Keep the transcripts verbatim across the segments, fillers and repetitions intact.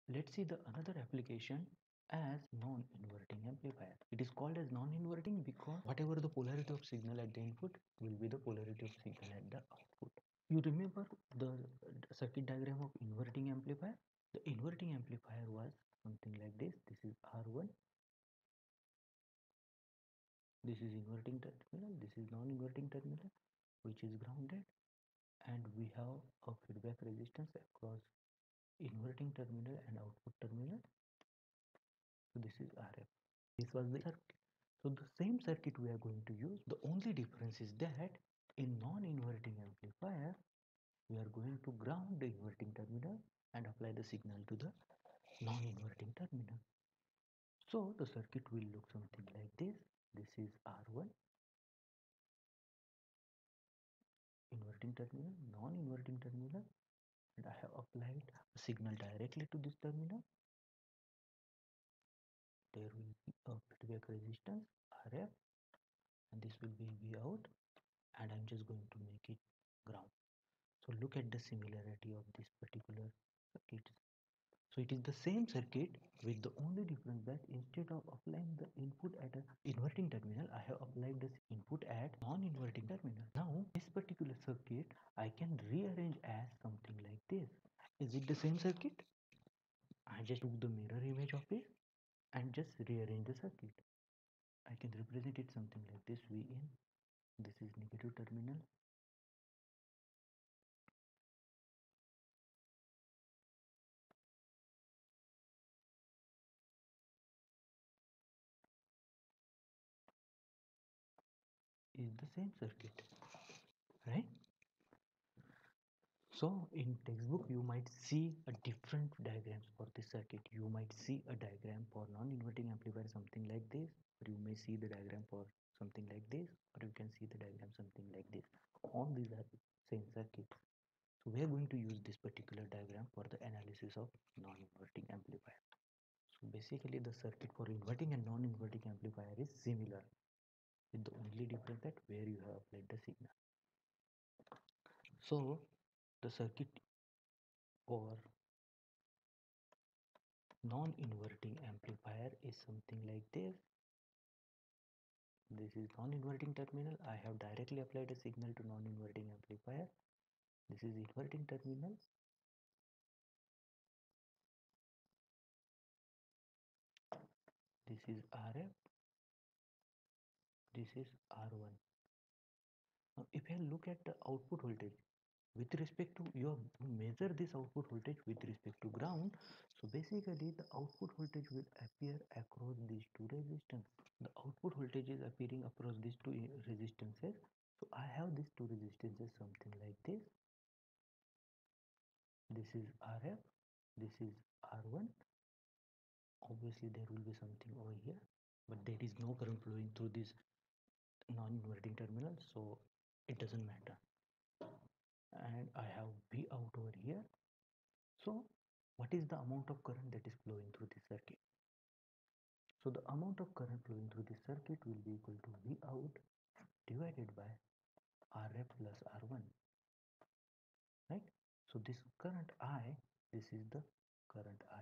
Let's see the another application as non-inverting amplifier. It is called as non-inverting because whatever the polarity of signal at the input will be the polarity of signal at the output. You remember the circuit diagram of inverting amplifier? The inverting amplifier was something like this. This is R one. This is inverting terminal. This is non-inverting terminal, which is grounded, and we have a feedback resistance across inverting terminal and output terminal. So this is R F. This was the circuit. So the same circuit we are going to use. The only difference is that in non-inverting amplifier, we are going to ground the inverting terminal and apply the signal to the non-inverting terminal. So the circuit will look something like this. This is R one, inverting terminal, non-inverting terminal, and I have applied a signal directly to this terminal. There will be a feedback resistance R F, and this will be V out, and I'm just going to make it ground. So look at the similarity of this particular circuit. So it is the same circuit with the only difference that instead of applying the input at an inverting terminal, I have applied this input at non-inverting terminal. Now this particular circuit I can rearrange as something like this. Is it the same circuit? I just took the mirror image of it and just rearrange the circuit. I can represent it something like this. V in, this is negative terminal, is the same circuit, right? So in textbook you might see a different diagrams for this circuit. You might see a diagram for non-inverting amplifier something like this, or you may see the diagram for something like this, or you can see the diagram something like this. All these are same circuit. So we are going to use this particular diagram for the analysis of non-inverting amplifier. So basically the circuit for inverting and non-inverting amplifier is similar, with the only difference that where you have applied the signal. So the circuit for non-inverting amplifier is something like this. This is non-inverting terminal. I have directly applied a signal to non-inverting amplifier. This is inverting terminal. This is R F. This is R one. Now if I look at the output voltage with respect to your measure this output voltage with respect to ground, so basically the output voltage will appear across these two resistance. The output voltage is appearing across these two resistances. So I have these two resistances something like this. This is R F, this is R one. Obviously there will be something over here, but there is no current flowing through this non-inverting terminal, so it doesn't matter. And I have V out over here. So what is the amount of current that is flowing through this circuit? So the amount of current flowing through this circuit will be equal to V out divided by R F plus R one, right? So this current I, this is the current I.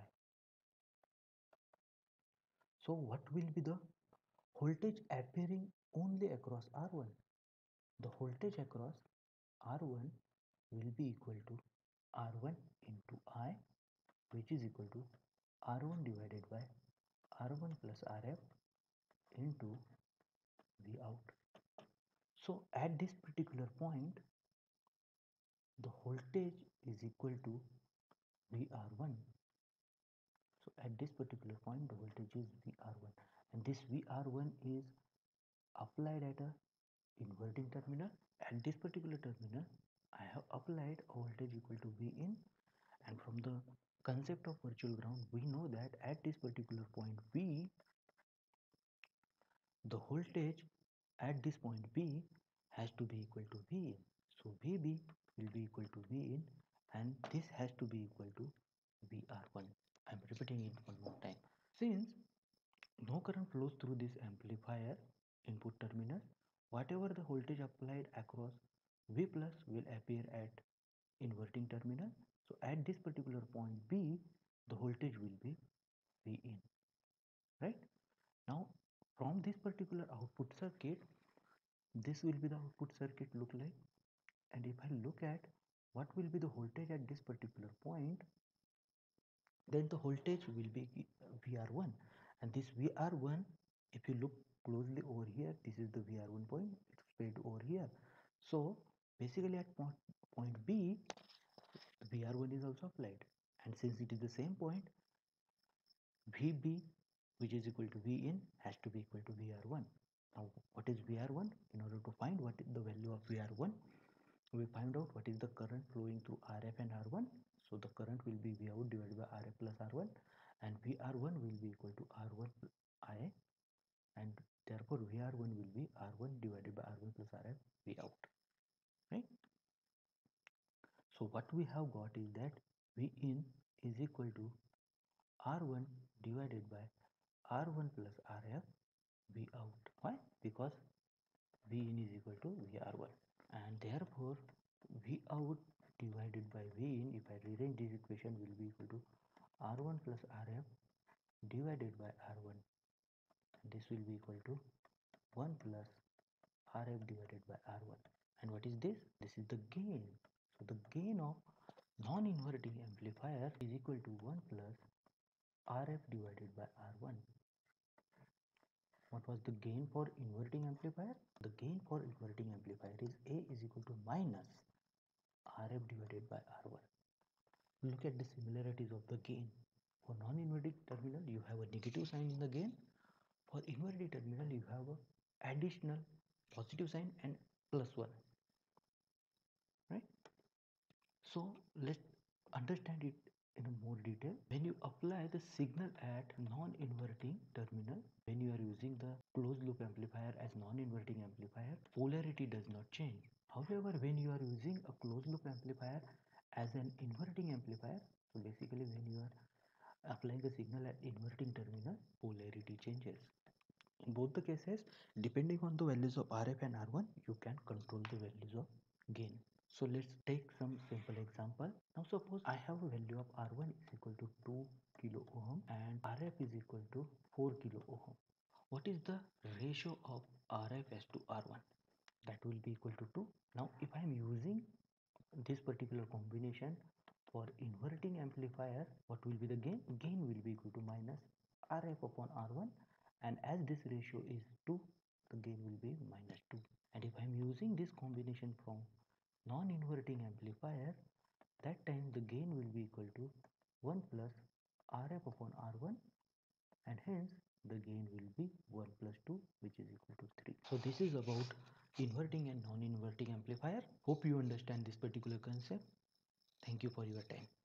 So what will be the voltage appearing only across R one? The voltage across R one will be equal to R one into I, which is equal to R one divided by R one plus R F into V out. So at this particular point, the voltage is equal to V R one. So at this particular point, the voltage is V R one, and this V R one is applied at a inverting terminal. At this particular terminal, I have applied a voltage equal to V in, and from the concept of virtual ground, we know that at this particular point V, the voltage at this point B has to be equal to V in. So V B will be equal to V in, and this has to be equal to V R one. I'm repeating it one more time. Since no current flows through this amplifier input terminal, whatever the voltage applied across V plus will appear at inverting terminal. So at this particular point B, the voltage will be V in, right? Now from this particular output circuit, this will be the output circuit look like, and if I look at what will be the voltage at this particular point, then the voltage will be V R one, and this V R one, if you look closely over here, this is the V R one point, it's spread over here. So basically at point, point B, V R one is also applied, and since it is the same point, V B, which is equal to V in, has to be equal to V R one. Now what is V R one? In order to find what is the value of V R one, we find out what is the current flowing through R F and R one. So the current will be V out divided by R F plus R one, and V R one will be equal to R one I, and therefore V R one will be R one divided by R one plus R F V out, right? So what we have got is that V in is equal to R one divided by R one plus R F V out. Why? Because V in is equal to V R one, and therefore V out divided by V in, if I rearrange this equation, will be equal to R one plus R F divided by R one. This will be equal to one plus R F divided by R one. And what is this? This is the gain. So the gain of non-inverting amplifier is equal to one plus R F divided by R one. What was the gain for inverting amplifier? The gain for inverting amplifier is A is equal to minus R F divided by R one. Look at the similarities of the gain. For non-inverting terminal, you have a negative sign in the gain. For inverting terminal, you have a additional positive sign and plus one, right? So let's understand it in a more detail. When you apply the signal at non-inverting terminal, when you are using the closed loop amplifier as non-inverting amplifier, polarity does not change. However, when you are using a closed loop amplifier as an inverting amplifier, so basically when you are applying the signal at inverting terminal, polarity changes. In both the cases, depending on the values of R F and R one, you can control the values of gain. So let's take some simple example. Now suppose I have a value of R one is equal to two kilo ohm and R F is equal to four kilo ohm. What is the ratio of R F as to R one? That will be equal to two. Now if I am using this particular combination for inverting amplifier, what will be the gain? Gain will be equal to minus R F upon R one, and as this ratio is two, the gain will be minus two. And if I am using this combination from non-inverting amplifier, that time the gain will be equal to one plus R F upon R one, and hence the gain will be one plus two, which is equal to three. So this is about inverting and non-inverting amplifier. Hope you understand this particular concept. Thank you for your time.